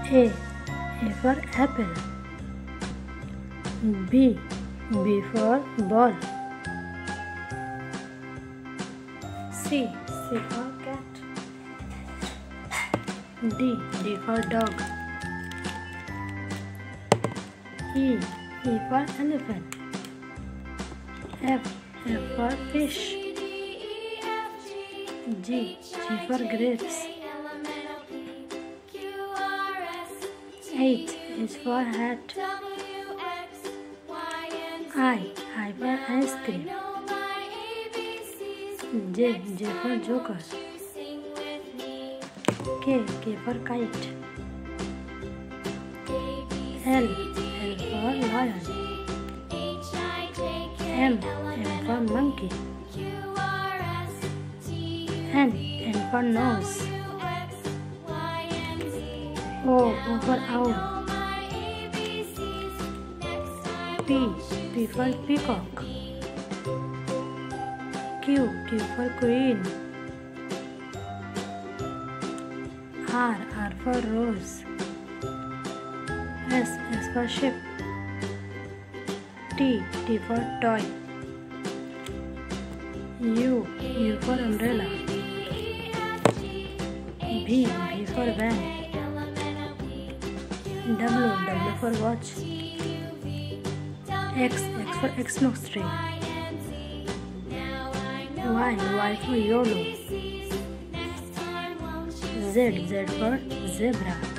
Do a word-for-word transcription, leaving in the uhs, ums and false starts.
A. A for apple. B. B for ball. C. C for cat. D. D for dog. E. E for elephant. F. F for fish. G. G for grapes. H. H for hat. I. I for ice cream. J. J for joker. K. K for kite. L. L for lion. M. M for monkey. N. N for nose. O. O for owl. P. P for peacock. Q. Q for queen. R. R for rose. S. S for ship. T. T for toy. U. U for umbrella. V. V for van. W. W for watch. X. X for Xmas tree. Y. Y for YOLO. Z. Z for zebra.